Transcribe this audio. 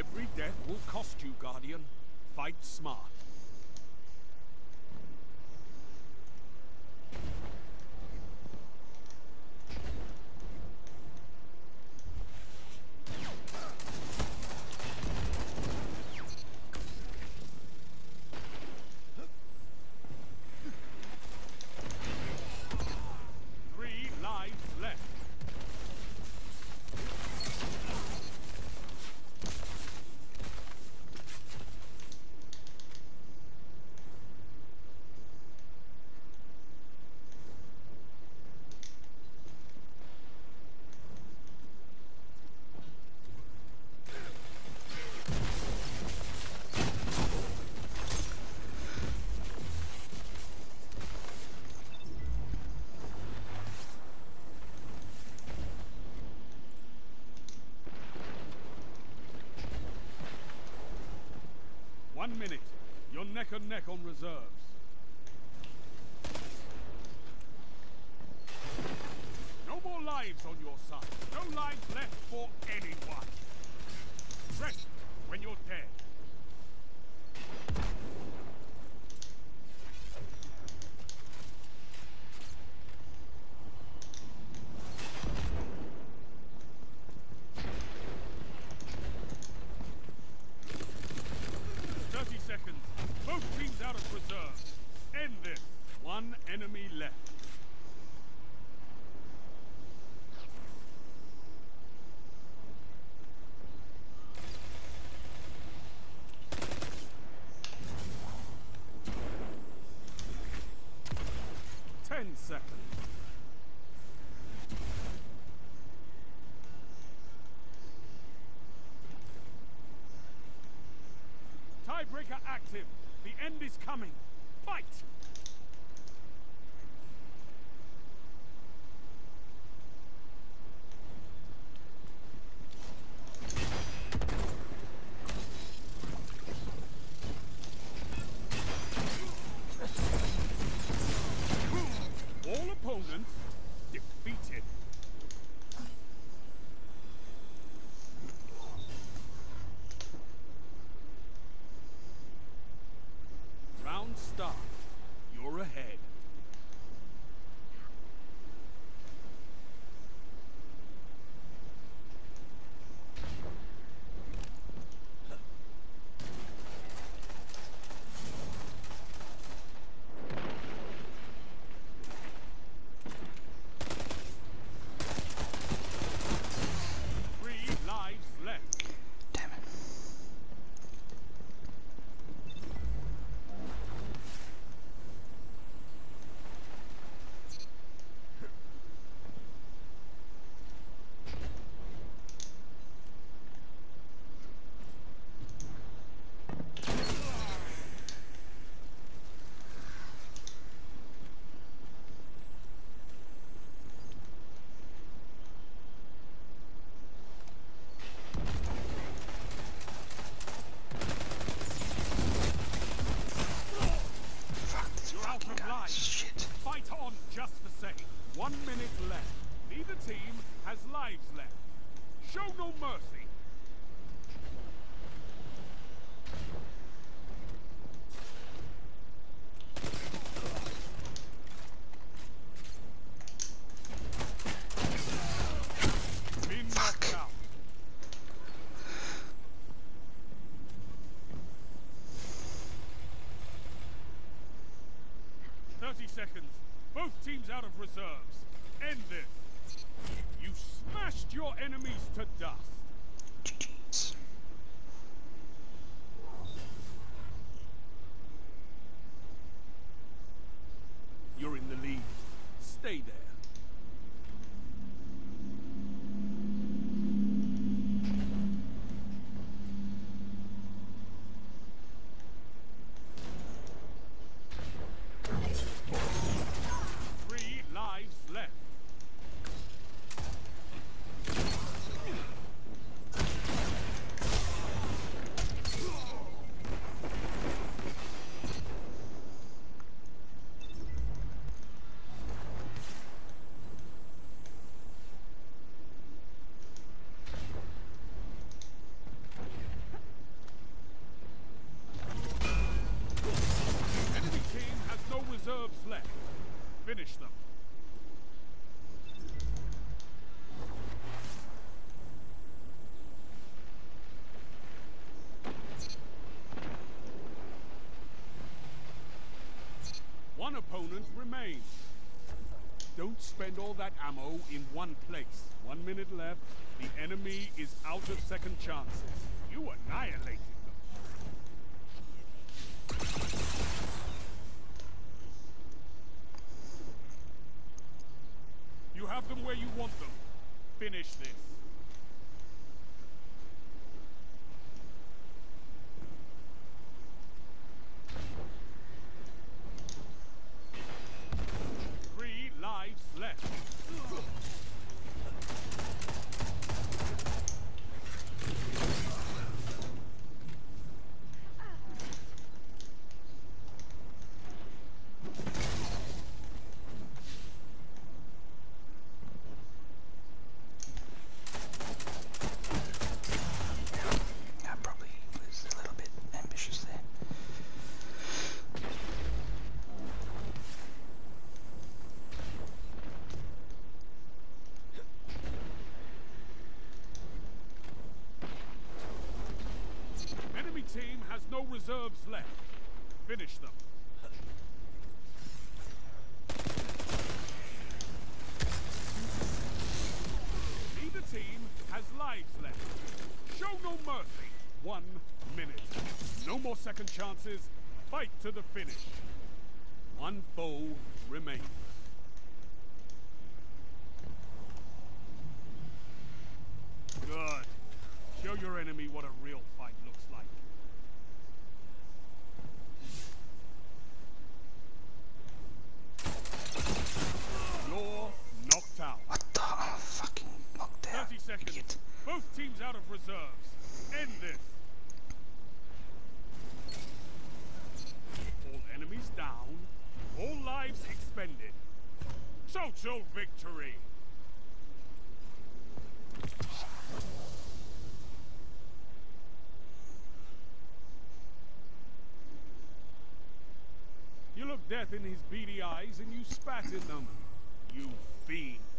Every death will cost you, Guardian. Fight smart. One minute. You're neck and neck on reserves. No more lives on your side. No lives left for anyone. Rest when you're dead. Both teams out of reserve. End this. One enemy left. Ten seconds. Tiebreaker active. The end is coming. Fight! All opponents defeated. Round start. You're ahead. Fight on just the same. 1 minute left. Neither team has lives left. Show no mercy. Been knocked out. Seconds. Both teams out of reserves. End this. You smashed your enemies to dust. GG's. You're in the lead. Stay there. Don't spend all that ammo in one place. 1 minute left. The enemy is out of second chances. You annihilated them. You have them where you want them. Finish this. Left. I probably was a little bit ambitious there. Team has no reserves left. Finish them. Neither team has lives left. Show no mercy. 1 minute. No more second chances. Fight to the finish. One foe remains. Good. Show your enemy what a real fight looks like. You're knocked out. What the fucking knocked out? 30 seconds. Idiot. Both teams out of reserves. End this. All enemies down. All lives expended. Total victory. You looked death in his beady eyes and you spat in them. You fiend.